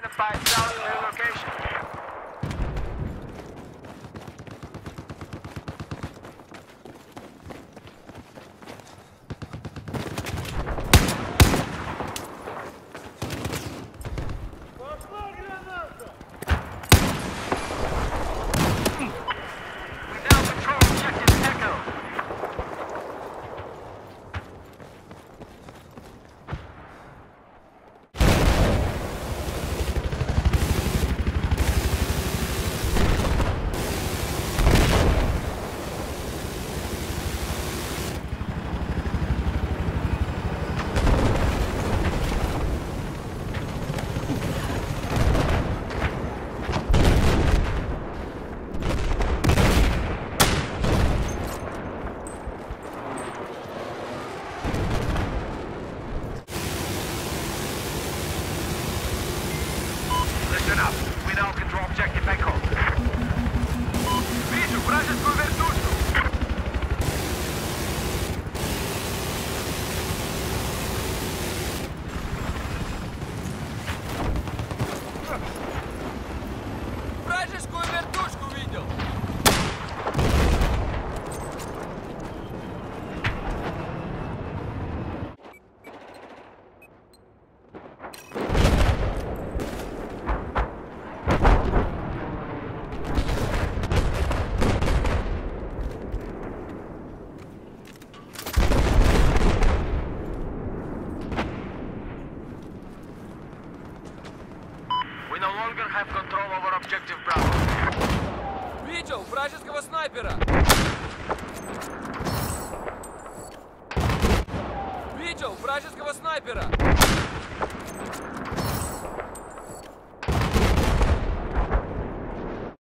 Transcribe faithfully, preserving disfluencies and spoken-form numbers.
Five south to your location. Listen up. We now control objective Echo. Вижу вражескую вертушку. Вражескую вертушку видел. We no longer have control over objective Bravo. Видел вражеского снайпера! Видел вражеского снайпера!